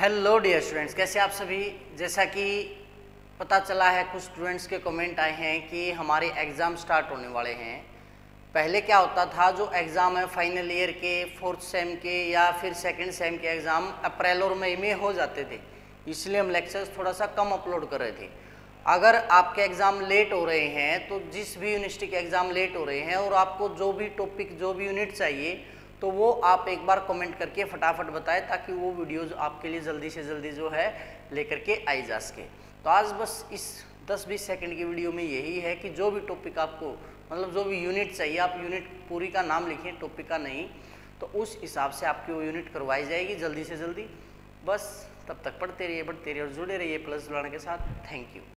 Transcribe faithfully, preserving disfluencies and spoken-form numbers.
Hello dear students, कैसे आप सभी। जैसा कि पता चला है, कुछ स्टूडेंट्स के कमेंट आए हैं कि हमारे एग्ज़ाम स्टार्ट होने वाले हैं। पहले क्या होता था, जो एग्ज़ाम है फाइनल ईयर के, फोर्थ सेम के या फिर सेकंड सेम के एग्ज़ाम अप्रैल और मई में हो जाते थे, इसलिए हम लेक्चर्स थोड़ा सा कम अपलोड कर रहे थे। अगर आपके एग्ज़ाम लेट हो रहे हैं, तो जिस भी यूनिवर्सिटी के एग्ज़ाम लेट हो रहे हैं और आपको जो भी टॉपिक, जो भी यूनिट चाहिए, तो वो आप एक बार कमेंट करके फटाफट बताएं, ताकि वो वीडियोस आपके लिए जल्दी से जल्दी जो है लेकर के आई जा सके। तो आज बस इस दस बीस सेकंड की वीडियो में यही है कि जो भी टॉपिक आपको, मतलब जो भी यूनिट चाहिए, आप यूनिट पूरी का नाम लिखिए, टॉपिक का नहीं, तो उस हिसाब से आपकी वो यूनिट करवाई जाएगी जल्दी से जल्दी। बस तब तक पढ़ते रहिए, बढ़ते रहिए और जुड़े रहिए प्लस जुड़ाने के साथ। Thank you.